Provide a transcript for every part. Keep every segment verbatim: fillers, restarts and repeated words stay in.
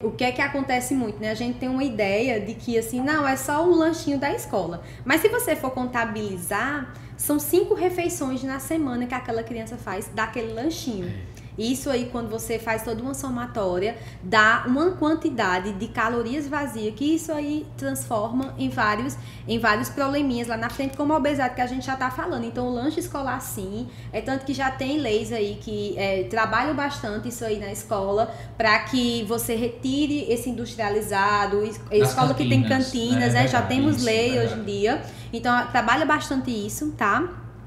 O que é que acontece muito, né? A gente tem uma ideia de que, assim, não, é só um lanchinho da escola. Mas se você for contabilizar, são cinco refeições na semana que aquela criança faz daquele lanchinho. Isso aí, quando você faz toda uma somatória, dá uma quantidade de calorias vazias, que isso aí transforma em vários, em vários probleminhas lá na frente, como a obesidade que a gente já tá falando. Então, o lanche escolar, sim, é tanto que já tem leis aí que é, trabalham bastante isso aí na escola, para que você retire esse industrializado, escola que tem cantinas, né? Já temos lei hoje em dia. Então, trabalha bastante isso, tá?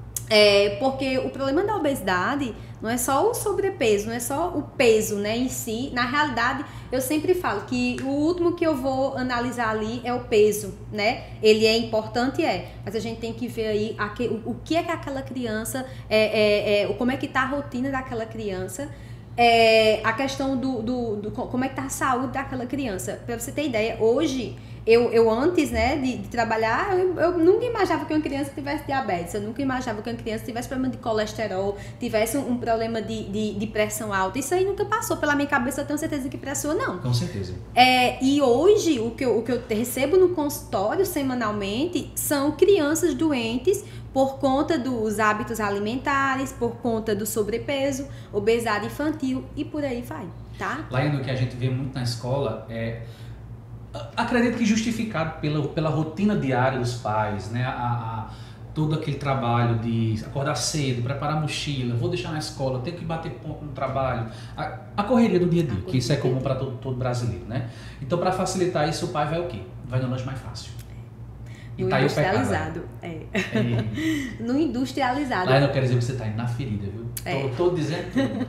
É, porque o problema da obesidade não é só o sobrepeso, não é só o peso, né, em si. Na realidade, eu sempre falo que o último que eu vou analisar ali é o peso, né? Ele é importante, é, mas a gente tem que ver aí a que, o, o que é que aquela criança, é, é, é, como é que tá a rotina daquela criança, é, a questão do, do, do como é que tá a saúde daquela criança. Para você ter ideia, hoje Eu, eu antes, né, de, de trabalhar, eu, eu nunca imaginava que uma criança tivesse diabetes, eu nunca imaginava que uma criança tivesse problema de colesterol, tivesse um, um problema de, de, de pressão alta. Isso aí nunca passou pela minha cabeça, eu tenho certeza que pra sua não. Com certeza. É, e hoje, o que, eu, o que eu recebo no consultório semanalmente são crianças doentes por conta dos hábitos alimentares, por conta do sobrepeso, obesidade infantil e por aí vai, tá? Laiane, o que a gente vê muito na escola é... Acredito que justificado pela, pela rotina diária dos pais, né? A, a, todo aquele trabalho de acordar cedo, preparar a mochila, vou deixar na escola, tenho que bater ponto no trabalho, a, a correria do dia a dia, que isso é comum para todo, todo brasileiro, né? Então, para facilitar isso, o pai vai o quê? Vai no lanche mais fácil. E no tá industrializado, é. é. No industrializado. Lá eu não quero dizer que você está indo na ferida, viu? É. Tô, tô dizendo tudo.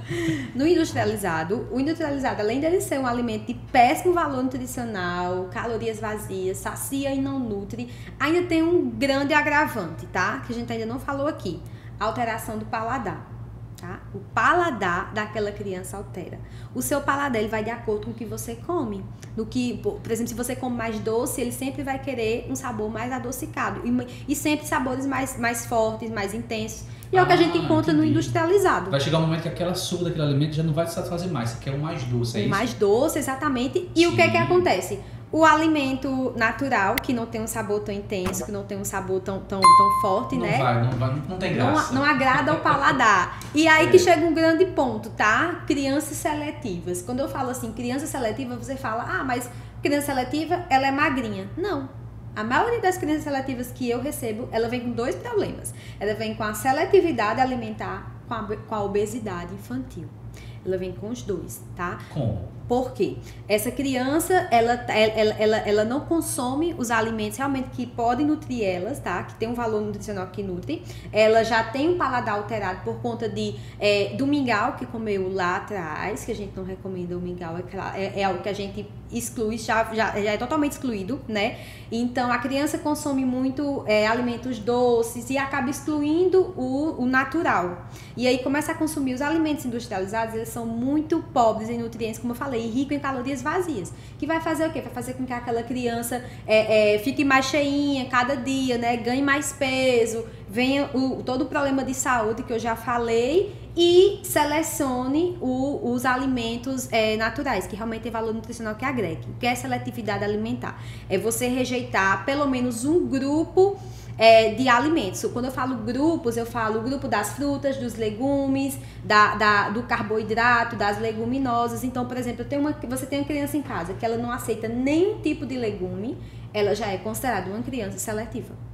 No industrializado, o industrializado, além dele ser um alimento de péssimo valor nutricional, calorias vazias, sacia e não nutre, ainda tem um grande agravante, tá? Que a gente ainda não falou aqui. Alteração do paladar. Tá? O paladar daquela criança altera. O seu paladar ele vai de acordo com o que você come. No que, por exemplo, se você come mais doce, ele sempre vai querer um sabor mais adocicado e, e sempre sabores mais, mais fortes, mais intensos. E é ah, o que a gente encontra entendi. No industrializado. Vai chegar um momento que aquela açúcar daquele alimento já não vai te satisfazer mais. Você quer um mais doce, é isso? Mais doce, exatamente. E Sim. o que é que acontece? O alimento natural, que não tem um sabor tão intenso, que não tem um sabor tão, tão, tão forte, não né? Vai, não vai, não tem graça. Não, não agrada ao paladar. E aí é. que chega um grande ponto, tá? Crianças seletivas. Quando eu falo assim, criança seletiva, você fala, ah, mas criança seletiva, ela é magrinha. Não. A maioria das crianças seletivas que eu recebo, ela vem com dois problemas. Ela vem com a seletividade alimentar, com a, com a obesidade infantil. Ela vem com os dois, tá? Como? Por quê? Essa criança, ela, ela, ela, ela não consome os alimentos realmente que podem nutrir elas, tá? Que tem um valor nutricional que nutre. Ela já tem um paladar alterado por conta de, é, do mingau que comeu lá atrás, que a gente não recomenda o mingau, é, é, é algo que a gente exclui, já, já, já é totalmente excluído, né? Então, a criança consome muito é, alimentos doces e acaba excluindo o, o natural. E aí começa a consumir os alimentos industrializados, eles são muito pobres em nutrientes, como eu falei, e rico em calorias vazias, que vai fazer o quê? Vai fazer com que aquela criança é, é, fique mais cheinha cada dia, né? Ganhe mais peso, venha o, todo o problema de saúde que eu já falei e selecione o, os alimentos é, naturais, que realmente tem valor nutricional que agregue. O que é seletividade alimentar? É você rejeitar pelo menos um grupo É, de alimentos. Quando eu falo grupos, eu falo o grupo das frutas, dos legumes, da, da, do carboidrato, das leguminosas. Então, por exemplo, eu tenho uma, você tem uma criança em casa que ela não aceita nenhum tipo de legume, ela já é considerada uma criança seletiva.